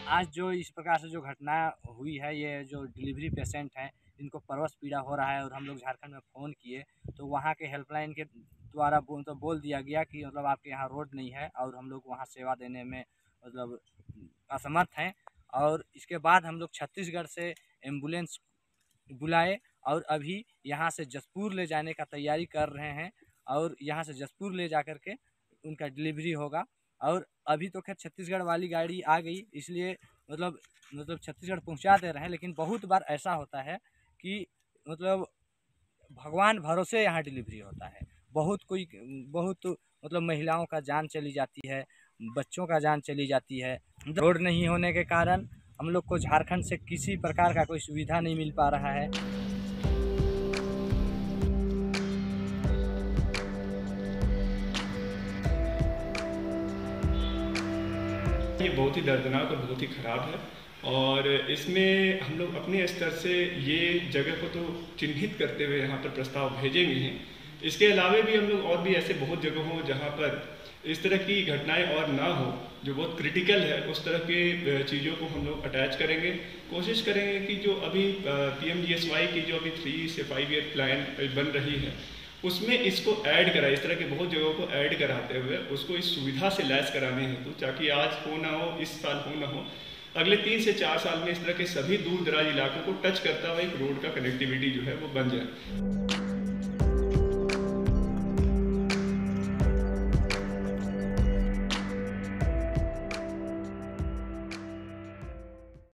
आज जो इस प्रकार से जो घटना हुई है, ये जो डिलीवरी पेशेंट हैं, इनको परवश पीड़ा हो रहा है और हम लोग झारखंड में फ़ोन किए, तो वहाँ के हेल्पलाइन के द्वारा बोल दिया गया कि मतलब आपके यहाँ रोड नहीं है और हम लोग वहाँ सेवा देने में मतलब असमर्थ हैं। और इसके बाद हम लोग छत्तीसगढ़ से एम्बुलेंस बुलाए और अभी यहाँ से जसपुर ले जाने का तैयारी कर रहे हैं और यहाँ से जसपुर ले जा कर के उनका डिलीवरी होगा। और अभी तो खैर छत्तीसगढ़ वाली गाड़ी आ गई, इसलिए मतलब छत्तीसगढ़ पहुँचा दे रहे हैं। लेकिन बहुत बार ऐसा होता है कि मतलब भगवान भरोसे यहाँ डिलीवरी होता है। बहुत मतलब महिलाओं का जान चली जाती है, बच्चों का जान चली जाती है। रोड नहीं होने के कारण हम लोग को झारखंड से किसी प्रकार का कोई सुविधा नहीं मिल पा रहा है। ये बहुत ही दर्दनाक और बहुत ही ख़राब है और इसमें हम लोग अपने स्तर से ये जगह को तो चिन्हित करते हुए यहाँ पर प्रस्ताव भेजेंगे हैं। इसके अलावा भी हम लोग और भी ऐसे बहुत जगह हों जहाँ पर इस तरह की घटनाएं और ना हो, जो बहुत क्रिटिकल है, उस तरह के चीज़ों को हम लोग अटैच करेंगे। कोशिश करेंगे कि जो अभी PMGSY की जो अभी 3 से 5 ईयर प्लान बन रही है, उसमें इसको ऐड करा, इस तरह के बहुत जगहों को ऐड कराते हुए उसको इस सुविधा से लैस कराने हेतु, ताकि आज हो ना हो, इस साल हो ना हो, अगले 3 से 4 साल में इस तरह के सभी दूर दराज इलाकों को टच करता हुआ एक रोड का कनेक्टिविटी जो है वो बन जाए।